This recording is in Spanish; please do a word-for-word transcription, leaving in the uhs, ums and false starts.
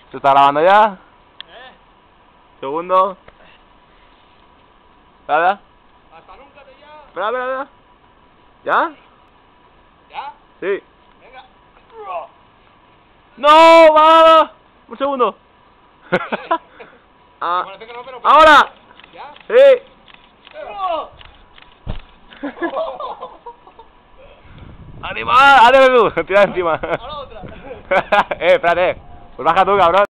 ¿Se está grabando ya? ¿Eh? Segundo. ¿Nada? Hasta nunca te ya. Espera, espera, espera. ¿Ya? ¿Ya? Sí. Venga. ¡No! ¡Va, va, va! Un segundo. Ah, Parece que no, pero- ¡ahora! ¿Ya? Sí. ¡Animal! ¡Hazle tú! Tira encima. A la otra. Eh, espérate. Pues baja tú, cabrón.